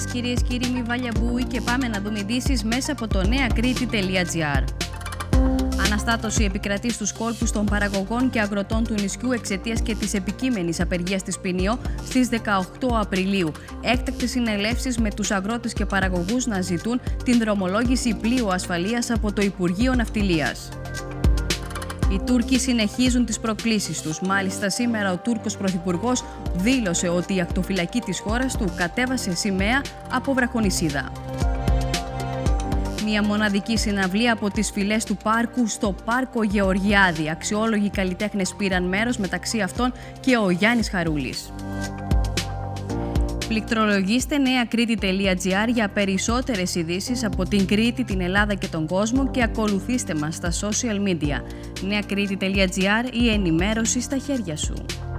κυρίες και κύριοι, μη βαλιαμπούι και πάμε να δούμε ειδήσεις μέσα από το neakriti.gr. Αναστάτωση επικρατεί στους κόλπους των παραγωγών και αγροτών του νησιού εξαιτίας και της επικείμενης απεργίας της ΠΝΙΟ στις 18 Απριλίου. Έκτακτες συνελεύσεις με τους αγρότες και παραγωγούς να ζητούν την δρομολόγηση πλοίου ασφαλείας από το Υπουργείο Ναυτιλίας. Οι Τούρκοι συνεχίζουν τις προκλήσεις τους. Μάλιστα, σήμερα ο Τούρκος Πρωθυπουργός δήλωσε ότι η ακτοφυλακή της χώρας του κατέβασε σημαία από βραχονησίδα. Μια μοναδική συναυλία από τις φυλές του πάρκου στο Πάρκο Γεωργιάδη. Αξιόλογοι καλλιτέχνες πήραν μέρος, μεταξύ αυτών και ο Γιάννης Χαρούλης. Πληκτρολογήστε neakriti.gr για περισσότερες ειδήσεις από την Κρήτη, την Ελλάδα και τον κόσμο και ακολουθήστε μας στα social media. neakriti.gr, η ενημέρωση στα χέρια σου.